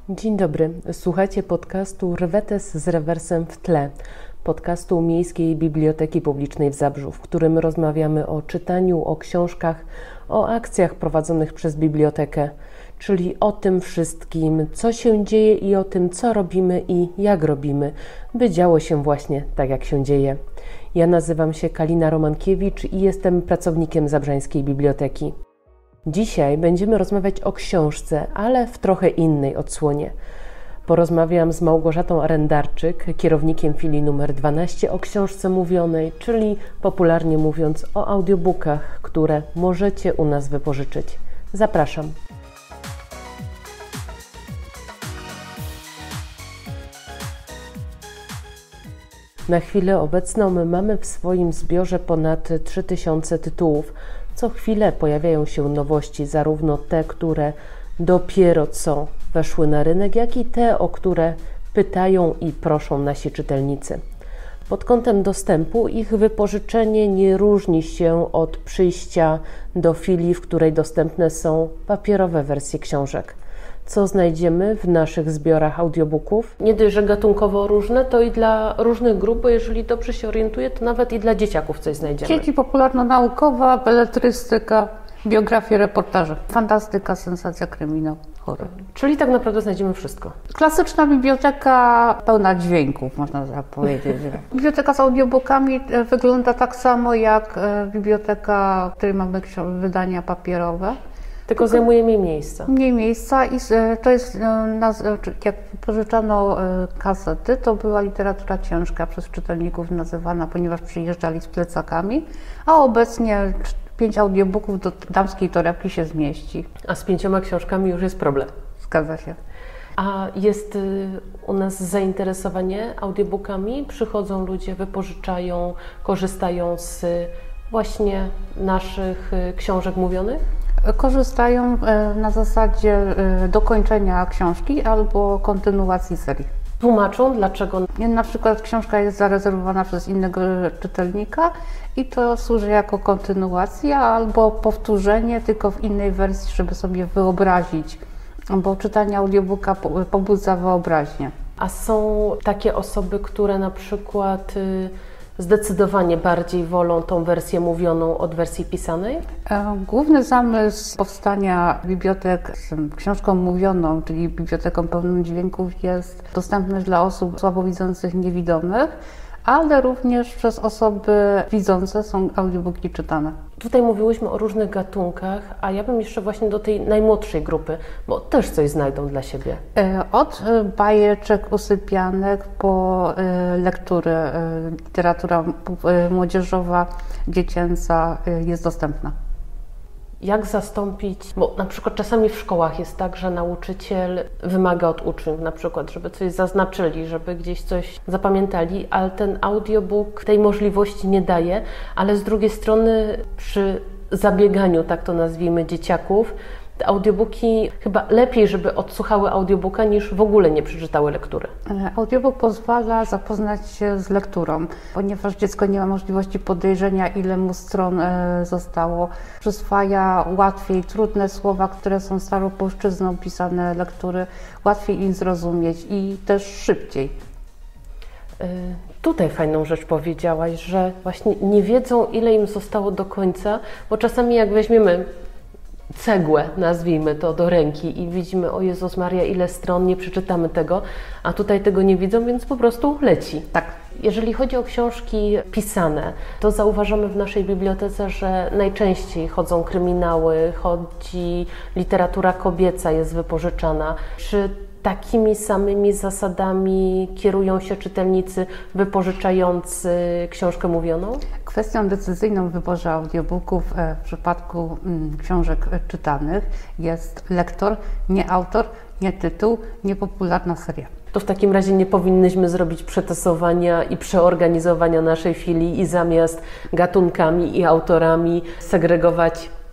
Dzień dobry, słuchacie podcastu Rwetes z rewersem w tle, podcastu Miejskiej Biblioteki Publicznej w Zabrzu, w którym rozmawiamy o czytaniu, o książkach, o akcjach prowadzonych przez bibliotekę, czyli o tym wszystkim, co się dzieje i o tym, co robimy i jak robimy, by działo się właśnie tak, jak się dzieje. Ja nazywam się Kalina Romankiewicz i jestem pracownikiem Zabrzańskiej Biblioteki. Dzisiaj będziemy rozmawiać o książce, ale w trochę innej odsłonie. Porozmawiam z Małgorzatą Arendarczyk, kierownikiem filii numer 12 o książce mówionej, czyli popularnie mówiąc o audiobookach, które możecie u nas wypożyczyć. Zapraszam. Na chwilę obecną my mamy w swoim zbiorze ponad 3000 tytułów. Co chwilę pojawiają się nowości, zarówno te, które dopiero co weszły na rynek, jak i te, o które pytają i proszą nasi czytelnicy. Pod kątem dostępu ich wypożyczenie nie różni się od przyjścia do filii, w której dostępne są papierowe wersje książek. Co znajdziemy w naszych zbiorach audiobooków? Nie dość, że gatunkowo różne, to i dla różnych grup, bo jeżeli dobrze się orientuję, to nawet i dla dzieciaków coś znajdziemy. Sieci popularno-naukowa, beletrystyka, biografie, reportaże, fantastyka, sensacja, kryminał, horror. Czyli tak naprawdę znajdziemy wszystko. Klasyczna biblioteka pełna dźwięków, można tak powiedzieć. Biblioteka z audiobookami wygląda tak samo jak biblioteka, w której mamy wydania papierowe. Tylko zajmuje mniej miejsca. Mniej miejsca i to jest, jak pożyczano kasety, to była literatura ciężka przez czytelników nazywana, ponieważ przyjeżdżali z plecakami, a obecnie 5 audiobooków do damskiej torebki się zmieści. A z 5 książkami już jest problem. Zgadza się. A jest u nas zainteresowanie audiobookami? Przychodzą ludzie, wypożyczają, korzystają z właśnie naszych książek mówionych? Korzystają na zasadzie dokończenia książki albo kontynuacji serii. Tłumaczą, dlaczego? Na przykład książka jest zarezerwowana przez innego czytelnika i to służy jako kontynuacja albo powtórzenie, tylko w innej wersji, żeby sobie wyobrazić, bo czytanie audiobooka pobudza wyobraźnię. A są takie osoby, które na przykład zdecydowanie bardziej wolą tą wersję mówioną od wersji pisanej? Główny zamysł powstania bibliotek z książką mówioną, czyli biblioteką pełną dźwięków, jest dostępność dla osób słabowidzących, niewidomych, ale również przez osoby widzące są audiobooki czytane. Tutaj mówiłyśmy o różnych gatunkach, a ja bym jeszcze właśnie do tej najmłodszej grupy, bo też coś znajdą dla siebie. Od bajeczek, usypianek po lektury, literatura młodzieżowa, dziecięca jest dostępna. Jak zastąpić, bo na przykład czasami w szkołach jest tak, że nauczyciel wymaga od uczniów na przykład, żeby coś zaznaczyli, żeby gdzieś coś zapamiętali, ale ten audiobook tej możliwości nie daje, ale z drugiej strony przy zabieganiu, tak to nazwijmy, dzieciaków, te audiobooki chyba lepiej, żeby odsłuchały audiobooka niż w ogóle nie przeczytały lektury. Audiobook pozwala zapoznać się z lekturą, ponieważ dziecko nie ma możliwości podejrzenia, ile mu stron zostało. Przyswaja łatwiej trudne słowa, które są staropolszczyzną pisane lektury, łatwiej im zrozumieć i też szybciej. Tutaj fajną rzecz powiedziałaś, że właśnie nie wiedzą, ile im zostało do końca, bo czasami jak weźmiemy cegłę, nazwijmy to, do ręki i widzimy, o Jezus Maria, ile stron, nie przeczytamy tego, a tutaj tego nie widzą, więc po prostu leci. Tak. Jeżeli chodzi o książki pisane, to zauważamy w naszej bibliotece, że najczęściej chodzą kryminały, chodzi literatura kobieca, jest wypożyczana. Czy takimi samymi zasadami kierują się czytelnicy wypożyczający książkę mówioną? Kwestią decyzyjną w wyborze audiobooków w przypadku książek czytanych jest lektor, nie autor, nie tytuł, nie popularna seria. To w takim razie nie powinnyśmy zrobić przetasowania i przeorganizowania naszej filii i zamiast gatunkami i autorami segregować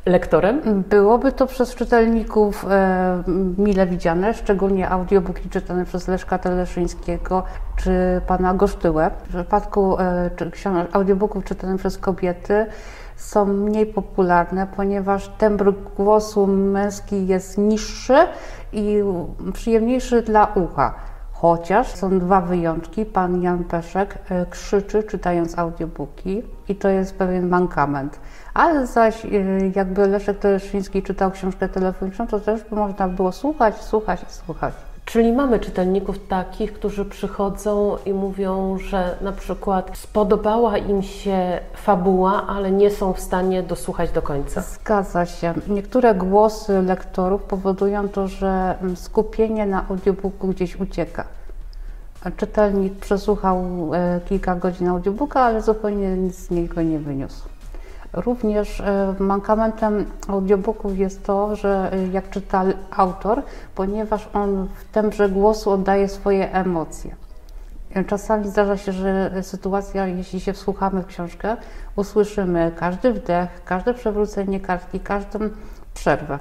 lektorem? Byłoby to przez czytelników mile widziane, szczególnie audiobooki czytane przez Leszka Teleszyńskiego czy pana Gosztyłę. W przypadku audiobooków czytanych przez kobiety są mniej popularne, ponieważ tembr głosu męski jest niższy i przyjemniejszy dla ucha. Chociaż są dwa wyjątki. Pan Jan Peszek krzyczy, czytając audiobooki, i to jest pewien mankament. Ale zaś jakby Leszek Teleszyński czytał książkę telefoniczną, to też by można było słuchać. Czyli mamy czytelników takich, którzy przychodzą i mówią, że na przykład spodobała im się fabuła, ale nie są w stanie dosłuchać do końca. Zgadza się. Niektóre głosy lektorów powodują to, że skupienie na audiobooku gdzieś ucieka. Czytelnik przesłuchał kilka godzin audiobooka, ale zupełnie nic z niego nie wyniósł. Również mankamentem audiobooków jest to, że jak czyta autor, ponieważ on w tembrze głosu oddaje swoje emocje. Czasami zdarza się, że sytuacja, jeśli się wsłuchamy w książkę, usłyszymy każdy wdech, każde przewrócenie kartki, każdą przerwę.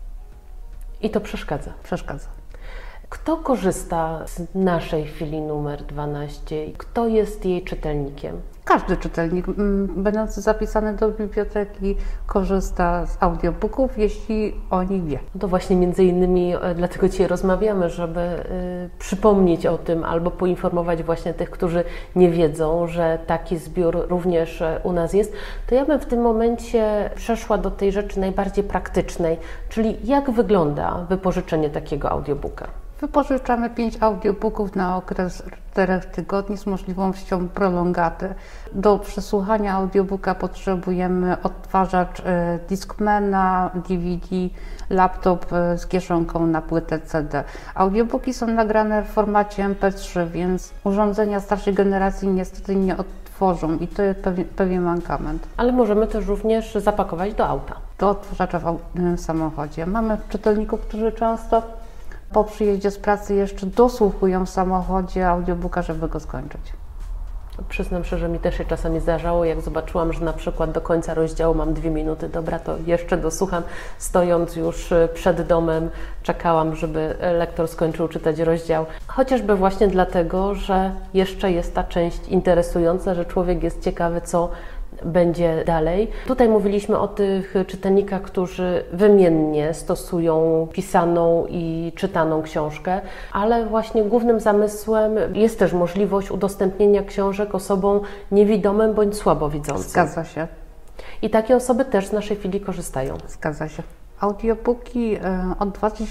I to przeszkadza. Przeszkadza. Kto korzysta z naszej filii numer 12? Kto jest jej czytelnikiem? Każdy czytelnik będący zapisany do biblioteki korzysta z audiobooków, jeśli o nich wie. To właśnie między innymi dlatego dzisiaj rozmawiamy, żeby przypomnieć o tym albo poinformować właśnie tych, którzy nie wiedzą, że taki zbiór również u nas jest. To ja bym w tym momencie przeszła do tej rzeczy najbardziej praktycznej, czyli jak wygląda wypożyczenie takiego audiobooka? Wypożyczamy 5 audiobooków na okres 4 tygodni z możliwością prolongaty. Do przesłuchania audiobooka potrzebujemy odtwarzacz Discmana, DVD, laptop z kieszonką na płytę CD. Audiobooki są nagrane w formacie MP3, więc urządzenia starszej generacji niestety nie odtworzą i to jest pewien mankament. Ale możemy też również zapakować do auta. Do odtwarzacza w samochodzie. Mamy czytelników, którzy często po przyjeździe z pracy jeszcze dosłuchują w samochodzie audiobooka, żeby go skończyć. Przyznam szczerze, że mi też się czasami zdarzało, jak zobaczyłam, że na przykład do końca rozdziału mam 2 minuty, dobra, to jeszcze dosłucham, stojąc już przed domem, czekałam, żeby lektor skończył czytać rozdział. Chociażby właśnie dlatego, że jeszcze jest ta część interesująca, że człowiek jest ciekawy, co będzie dalej. Tutaj mówiliśmy o tych czytelnikach, którzy wymiennie stosują pisaną i czytaną książkę, ale właśnie głównym zamysłem jest też możliwość udostępnienia książek osobom niewidomym bądź słabowidzącym. Zgadza się. I takie osoby też z naszej filii korzystają. Zgadza się. Audiobooki od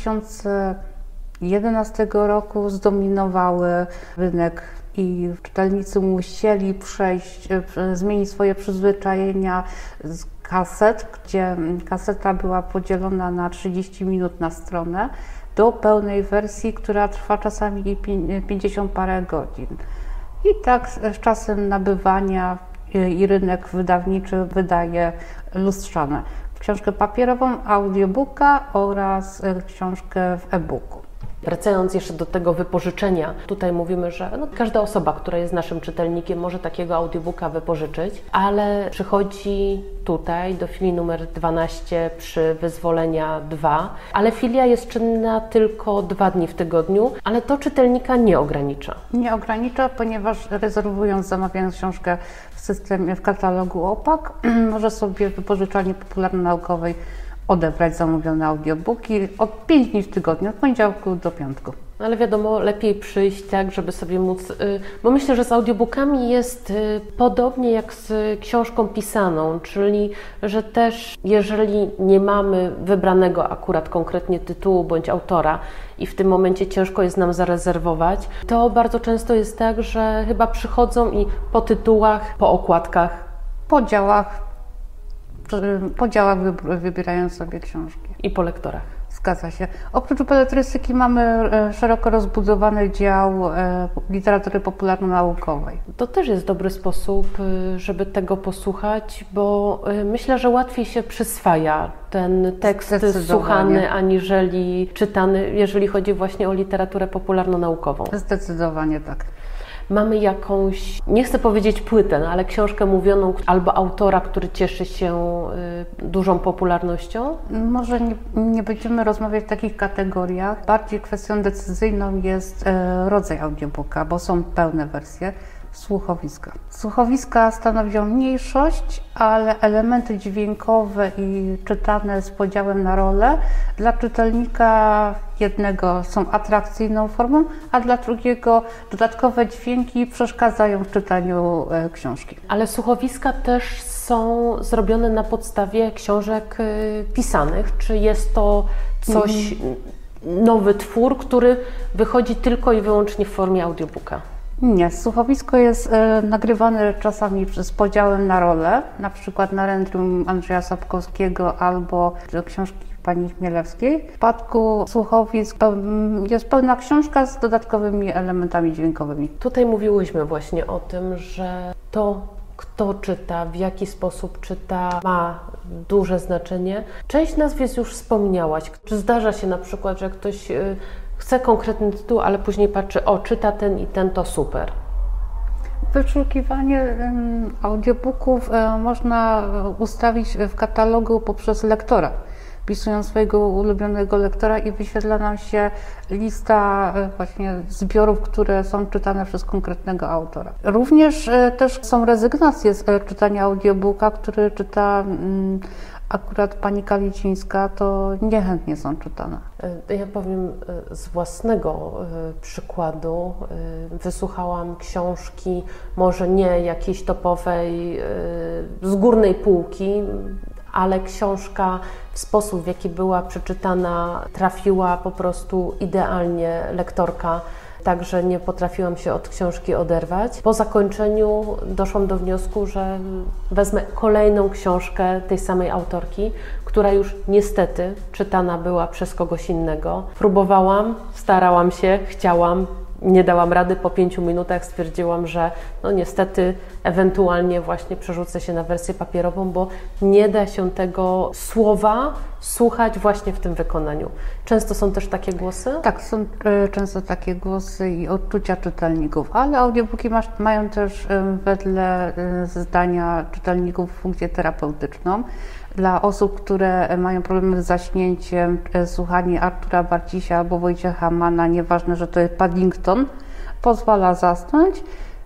2011 roku zdominowały rynek i czytelnicy musieli zmienić swoje przyzwyczajenia z kaset, gdzie kaseta była podzielona na 30 minut na stronę, do pełnej wersji, która trwa czasami 50 parę godzin. I tak z czasem nabywania i rynek wydawniczy wydaje lustrzane książkę papierową, audiobooka oraz książkę w e-booku. Wracając jeszcze do tego wypożyczenia, tutaj mówimy, że każda osoba, która jest naszym czytelnikiem, może takiego audiobooka wypożyczyć, ale przychodzi tutaj do filii numer 12 przy Wyzwolenia 2, ale filia jest czynna tylko 2 dni w tygodniu, ale to czytelnika nie ogranicza. Nie ogranicza, ponieważ rezerwując, zamawiając książkę w systemie, w katalogu OPAK, może sobie w wypożyczalni popularno-naukowej odebrać zamówione audiobooki od 5 dni w tygodniu, od poniedziałku do piątku. Ale wiadomo, lepiej przyjść tak, żeby sobie móc, bo myślę, że z audiobookami jest podobnie jak z książką pisaną, czyli że też jeżeli nie mamy wybranego akurat konkretnie tytułu bądź autora i w tym momencie ciężko jest nam zarezerwować, to bardzo często jest tak, że chyba przychodzą i po tytułach, po okładkach, po działach wybierają sobie książki. I po lektorach. Zgadza się. Oprócz beletrystyki mamy szeroko rozbudowany dział literatury popularno-naukowej. To też jest dobry sposób, żeby tego posłuchać, bo myślę, że łatwiej się przyswaja ten tekst słuchany, aniżeli czytany, jeżeli chodzi właśnie o literaturę popularno-naukową. Zdecydowanie tak. mamy jakąś, nie chcę powiedzieć płytę, no, ale książkę mówioną albo autora, który cieszy się dużą popularnością? Może nie będziemy rozmawiać w takich kategoriach. Bardziej kwestią decyzyjną jest rodzaj audiobooka, bo są pełne wersje. Słuchowiska. Słuchowiska stanowią mniejszość, ale elementy dźwiękowe i czytane z podziałem na role dla czytelnika jednego są atrakcyjną formą, a dla drugiego dodatkowe dźwięki przeszkadzają w czytaniu książki. Ale słuchowiska też są zrobione na podstawie książek pisanych. Czy jest to coś, nowy twór, który wychodzi tylko i wyłącznie w formie audiobooka? Nie, słuchowisko jest nagrywane czasami z podziałem na role, na przykład na Rentrium Andrzeja Sapkowskiego albo do książki pani Chmielewskiej. W przypadku słuchowisk jest pełna książka z dodatkowymi elementami dźwiękowymi. Tutaj mówiłyśmy właśnie o tym, że to, kto czyta, w jaki sposób czyta, ma duże znaczenie. Część nazwisk już wspomniałaś. Czy zdarza się na przykład, że ktoś chce konkretny tytuł, ale później patrzy, o, czyta ten i ten, to super? Wyszukiwanie audiobooków można ustawić w katalogu poprzez lektora. Wpisując swojego ulubionego lektora i wyświetla nam się lista właśnie zbiorów, które są czytane przez konkretnego autora. Również też są rezygnacje z czytania audiobooka, który czyta akurat pani Kalicińska, to niechętnie są czytane. Ja powiem z własnego przykładu. Wysłuchałam książki, może nie jakiejś topowej, z górnej półki, ale książka w sposób, w jaki była przeczytana, trafiła po prostu idealnie lektorka. Także nie potrafiłam się od książki oderwać. Po zakończeniu doszłam do wniosku, że wezmę kolejną książkę tej samej autorki, która już niestety czytana była przez kogoś innego. Próbowałam, starałam się, chciałam, nie dałam rady. Po 5 minutach stwierdziłam, że no niestety ewentualnie właśnie przerzucę się na wersję papierową, bo nie da się tego słowa słuchać właśnie w tym wykonaniu. Często są też takie głosy? Tak, są często takie głosy i odczucia czytelników, ale audiobooki mają też wedle zdania czytelników funkcję terapeutyczną. Dla osób, które mają problemy z zaśnięciem, słuchanie Artura Barcisia albo Wojciecha Manna, nieważne, że to jest Paddington, pozwala zasnąć,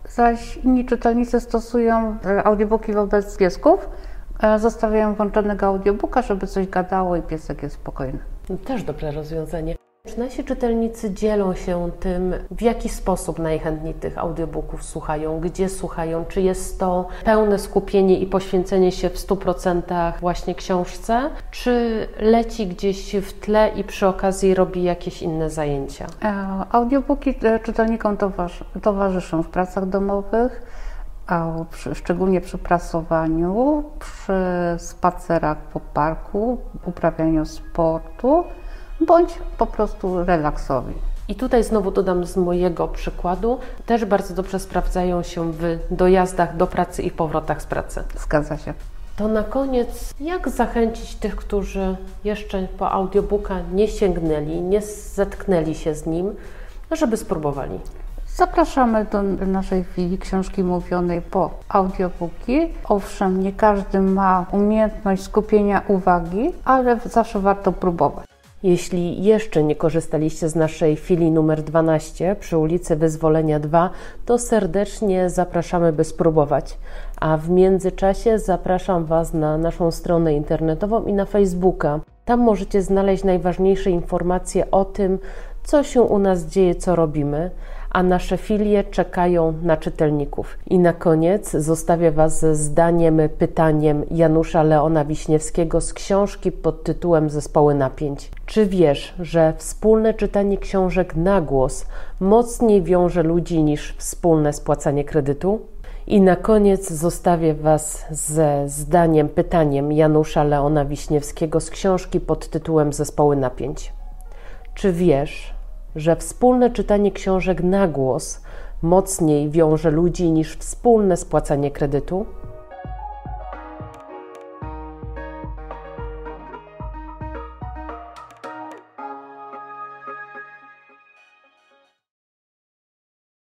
zaś inni czytelnicy stosują audiobooki wobec piesków, zostawiają włączonego audiobooka, żeby coś gadało i piesek jest spokojny. Też dobre rozwiązanie. Czy nasi czytelnicy dzielą się tym, w jaki sposób najchętniej tych audiobooków słuchają, gdzie słuchają? Czy jest to pełne skupienie i poświęcenie się w 100% właśnie książce, czy leci gdzieś w tle i przy okazji robi jakieś inne zajęcia? Audiobooki czytelnikom towarzyszą w pracach domowych, szczególnie przy prasowaniu, przy spacerach po parku, uprawianiu sportu, bądź po prostu relaksowi. I tutaj znowu dodam z mojego przykładu, też bardzo dobrze sprawdzają się w dojazdach do pracy i powrotach z pracy. Zgadza się. To na koniec, jak zachęcić tych, którzy jeszcze po audiobooka nie sięgnęli, nie zetknęli się z nim, żeby spróbowali? Zapraszamy do naszej filii książki mówionej po audiobooki. Owszem, nie każdy ma umiejętność skupienia uwagi, ale zawsze warto próbować. Jeśli jeszcze nie korzystaliście z naszej filii numer 12 przy ulicy Wyzwolenia 2, to serdecznie zapraszamy, by spróbować. A w międzyczasie zapraszam Was na naszą stronę internetową i na Facebooka. Tam możecie znaleźć najważniejsze informacje o tym, co się u nas dzieje, co robimy, a nasze filie czekają na czytelników. I na koniec zostawię Was ze pytaniem Janusza Leona Wiśniewskiego z książki pod tytułem Zespoły napięć. Czy wiesz, że wspólne czytanie książek na głos mocniej wiąże ludzi niż wspólne spłacanie kredytu? I na koniec zostawię Was ze pytaniem Janusza Leona Wiśniewskiego z książki pod tytułem Zespoły napięć. Czy wiesz, że wspólne czytanie książek na głos mocniej wiąże ludzi niż wspólne spłacanie kredytu?